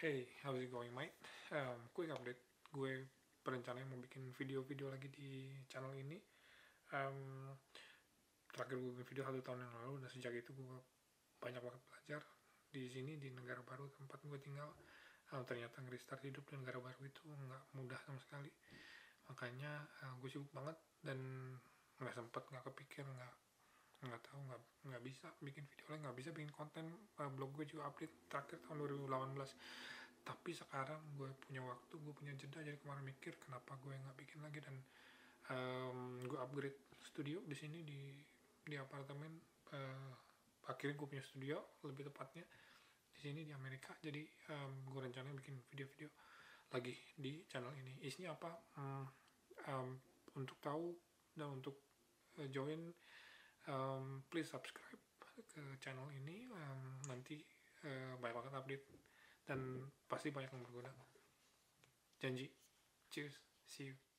Hey, how's it going, mate? Quick update. Gue berencana mau bikin video-video lagi di channel ini. Um, Terakhir gue bikin video 1 tahun yang lalu, dan sejak itu gue banyak banget belajar di sini, di negara baru tempat gue tinggal. Ternyata nge-restart hidup di negara baru itu nggak mudah sama sekali. Makanya gue sibuk banget dan nggak sempet, nggak kepikir, nggak tahu, nggak bisa bikin video lagi, nggak bisa bikin konten. Blog gue juga update terakhir tahun 2018. Tapi sekarang gue punya waktu, gue punya jeda, jadi kemarin mikir kenapa gue nggak bikin lagi, dan gue upgrade studio di sini, di apartemen. Akhirnya gue punya studio, lebih tepatnya di sini di Amerika. Jadi gue rencananya bikin video-video lagi di channel ini. Isinya apa? Untuk tahu dan untuk join, please subscribe ke channel ini. Nanti banyak banget update dan pasti banyak yang berguna. Janji. Cheers. See you.